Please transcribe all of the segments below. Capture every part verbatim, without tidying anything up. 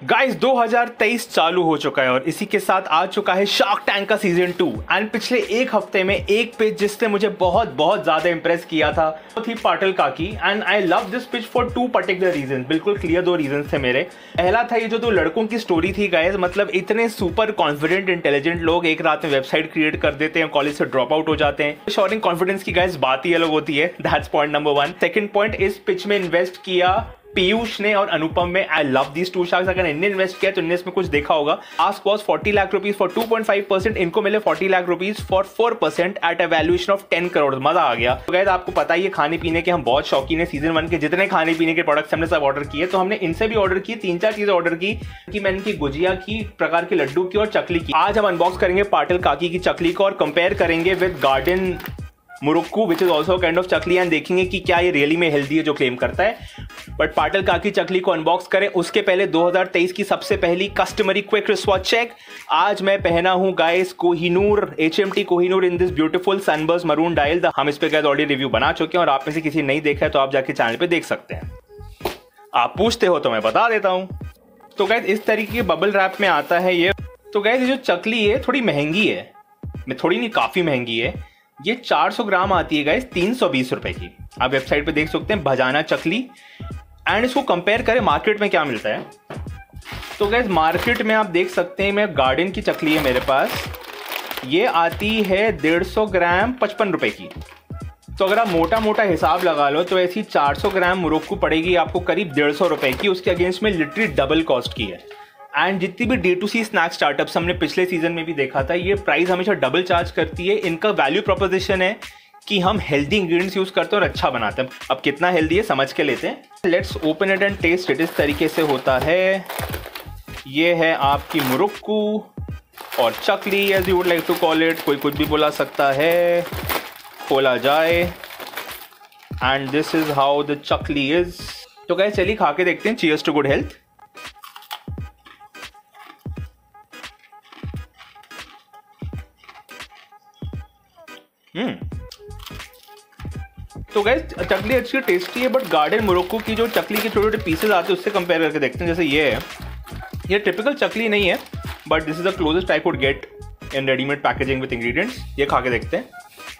Guys दो हज़ार तेईस चालू हो चुका है और इसी के साथ आ चुका है शार्क टैंक का सीजन टू। एंड पिछले एक हफ्ते में एक पिच जिसने मुझे बहुत बहुत ज्यादा इंप्रेस किया था वो थी Patil Kaki. And I love this pitch for two particular reason. बिल्कुल क्लियर दो रीजन थे मेरे। पहला था ये जो दो लड़कों की स्टोरी थी गाइस, मतलब इतने सुपर कॉन्फिडेंट इंटेलिजेंट लोग एक रात में वेबसाइट क्रिएट कर देते हैं, कॉलेज से ड्रॉप आउट हो जाते हैं। शोरिंग कॉन्फिडेंस की गाइस बात ही अलग होती है। That's point number one. Second point, इस पिच में इन्वेस्ट किया पीयूष ने और अनुपम में। I love these two sharks. अगर इनने इन्वेस्ट किया तो इनने इसमें कुछ देखा होगा। आस्क वाज चालीस lakh rupees for two point five percent, इनको मिले चालीस lakh rupees for four percent at a valuation of ten crore. मजा आ गया। तो गाइस आपको पता ही है खाने पीने के हम बहुत शौकीन है। सीजन वन के जितने खाने पीने के प्रोडक्ट्स हमने सब ऑर्डर किए, तो हमने इनसे भी ऑर्डर किए। तीन चार चीजें ऑर्डर की कि मैंने इनकी गुजिया की, प्रकार के लड्डू की और चकली की। आज हम अनबॉक्स करेंगे पाटिल काकी की चकली को और कंपेयर करेंगे with garden murukku which is also kind of chakli, and देखेंगे कि क्या ये रियली में हेल्दी है जो क्लेम करता है। बट पाटिल काकी चकली को अनबॉक्स करें उसके पहले दो हज़ार तेईस की सबसे पहली कस्टमरी क्विक रिस्वॉच चेक। आज मैं पहना हूं guys Kohinoor HMT Kohinoor in this beautiful sunburst maroon dial. हम इस पे गाइस ऑलरेडी रिव्यू बना चुके हैं और आप में से किसी नहीं देखा है तो आप जाके चैनल पे देख सकते हैं। आप पूछते हो तो मैं बता देता हूं। तो गाइस इस तरीके के बबल रैप में आता है ये। तो गाइस ये जो चकली है थोड़ी महंगी है, थोड़ी नहीं काफी महंगी है। ये चार सौ ग्राम आती है गाइस तीन सौ बीस रुपए की। आप वेबसाइट पे देख सकते हैं भजाना चकली। एंड इसको कंपेयर करें मार्केट में क्या मिलता है। तो गाइस मार्केट में आप देख सकते हैं, मैं गार्डन की चकली है मेरे पास, ये आती है डेढ़ सौ ग्राम पचपन रुपए की। तो अगर आप मोटा मोटा हिसाब लगा लो तो ऐसी चार सौ ग्राम मुरुक्कू पड़ेगी आपको करीब डेढ़ सौ रुपए की। उसके अगेंस्ट में लिटरली डबल कॉस्ट की है। एंड जितनी भी D to C snack startups हमने पिछले सीजन में भी देखा था, ये प्राइस हमेशा डबल चार्ज करती है। इनका वैल्यू प्रोपोजिशन है कि हम हेल्दी इंग्रेडिएंट्स यूज करते हैं और अच्छा बनाते हैं। अब कितना हेल्दी है समझ के लेते हैं। Let's open it and taste it. इस तरीके से होता है। ये है आपकी मुरुक्कू और chakli as you would like to call it, कोई कुछ भी बुला सकता है। खोला जाए and this is how the chakli is. तो गाइस चलिए खा के देखते हैं। Cheers to good health. Hmm तो गाइस चकली अच्छी टेस्टी है, बट गार्डन मुरुक्कू की जो चकली के छोटे छोटे पीसेस आते हैं उससे कंपेयर करके देखते हैं। जैसे ये है, ये टिपिकल चकली नहीं है, but this is the closest I could get in readymade packaging with ingredients. ये खा के देखते हैं।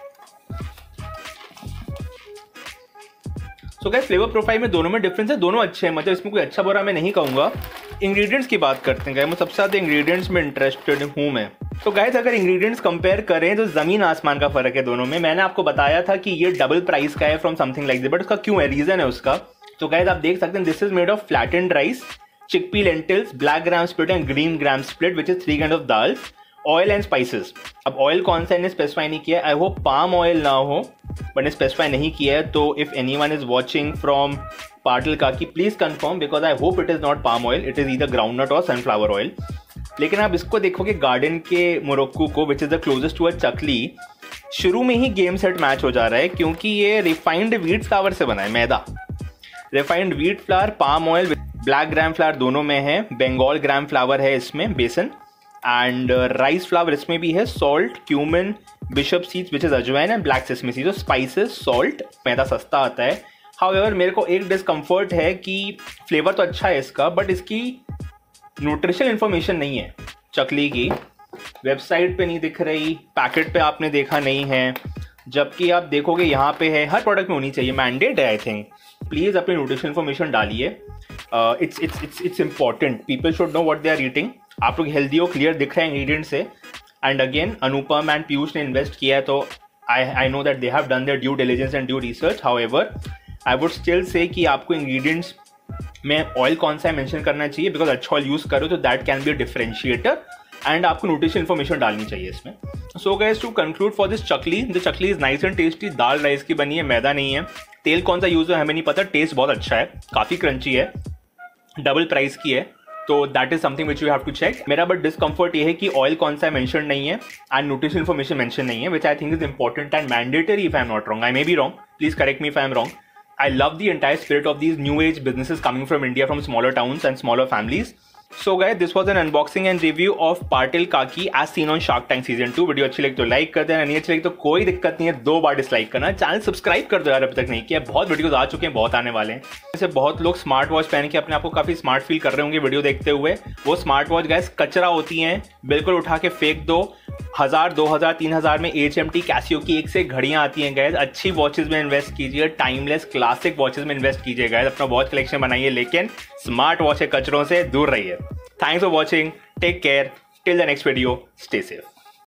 सो गाइस फ्लेवर प्रोफाइल में दोनों में डिफरेंस है, दोनों अच्छे हैं, मतलब इसमें कोई अच्छा बुरा मैं नहीं कहूंगा। इंग्रेडिएंट्स की बात करते हैं गाइस, मैं सबसे ज्यादा इंग्रेडिएंट्स में इंटरेस्टेड हूं मैं। तो गाइस अगर इंग्रेडिएंट्स कंपेयर करें तो जमीन आसमान का फर्क है दोनों में। मैंने आपको बताया था कि ये डबल प्राइस का है from something like this, but उसका क्यों है, रीजन है उसका। तो गाइस आप देख सकते हैं this is made of flattened rice, chickpea lentils, black gram split and green gram split which is three kind of dals, oil and spices. अब ऑयल कौन सा इन्हें स्पेसिफाई नहीं किया है। आई होप पाम ऑयल ना हो, बट स्पेसिफाई नहीं किया है। तो if anyone is watching from Patil Kaki please confirm, because I hope it is not palm oil, it is either groundnut or sunflower oil. लेकिन आप इसको देखोगे गार्डन के मुरुक्कू को which is the closest to a chakli, शुरू में ही गेम सेट मैच हो जा रहा है क्योंकि ये रिफाइंड व्हीट फ्लावर से बना है, maida. Refined wheat flour, palm oil, black gram flour दोनों में है, बंगाल ग्राम फ्लावर है इसमें, बेसन, एंड राइस फ्लावर इसमें भी है, salt, cumin, bishop seeds which is ajwain and black sesame seeds. Spices, salt, maida सस्ता आता है। हाउएवर मेरे को एक डिस्कम्फर्ट है कि फ्लेवर तो अच्छा है इसका, बट इसकी न्यूट्रिशन इन्फॉर्मेशन नहीं है। चकली की वेबसाइट पे नहीं दिख रही, पैकेट पे आपने देखा नहीं है, जबकि आप देखोगे यहाँ पे है। हर प्रोडक्ट में होनी चाहिए, मैंडेट है आई थिंक। प्लीज अपनी न्यूट्रिशन इन्फॉर्मेशन डालिए। It's it's it's it's important, people should know what they are eating. आप लोग हेल्दी हो, क्लियर दिख रहे हैं इंग्रेडिएंट से। And again Anupam and Piyush ने इन्वेस्ट किया है, तो I I know that they have done their due diligence and due research. However I would still say कि आपको इंग्रेडिएंट्स में ऑयल कौन सा है मेंशन करना चाहिए, बिकॉज अच्छा ऑयल यूज करो तो that can be a differentiator. And आपको न्यूट्रिशन इन्फॉर्मेशन डालनी चाहिए इसमें। So guys to conclude for this chakli, the chakli is nice and tasty. दाल राइस की बनी है, मैदा नहीं है। तेल कौन सा यूज है हमें नहीं पता, टेस्ट बहुत अच्छा है, काफी क्रंची है, डबल प्राइस की है, तो that is something which you have to check. मेरा बट डिस्कम्फर्ट ये है कि ऑयल कौन सा मेंशन नहीं है एंड न्यूट्रिशन इन्फॉर्मेशन मेंशन नहीं है, which I think is important and mandatory if I am not wrong. I may be wrong, please correct me if I am wrong. I love the entire spirit of these new age businesses coming from India, from smaller towns and smaller families. So guys this was an unboxing and review of Patil Kaki as seen on shark tank season two. Video अच्छी लगी तो like कर देना, नहीं अच्छी लगी तो कोई दिक्कत नहीं है, दो बार डिसलाइक करना। चैनल सब्सक्राइब कर दो यार, अभी तक नहीं किया। बहुत वीडियोस आ चुके हैं, बहुत आने वाले हैं। जैसे बहुत लोग स्मार्ट वॉच पहन के अपने आप को काफी स्मार्ट फील कर रहे होंगे वीडियो देखते हुए। वो स्मार्ट वॉच गाइस कचरा होती हैं, बिल्कुल उठा के फेंक दो। हजार दो हजार तीन हजार में एच एम टी कैसियो की एक से घड़ियां आती हैं गाइस। अच्छी वॉचेस में इन्वेस्ट कीजिए, टाइमलेस क्लासिक वॉचेस में इन्वेस्ट कीजिए गाइस। अपना वॉच कलेक्शन बनाइए, लेकिन स्मार्ट वॉच के कचरों से दूर रहिए। Thanks for watching, take care, till the next video, stay safe.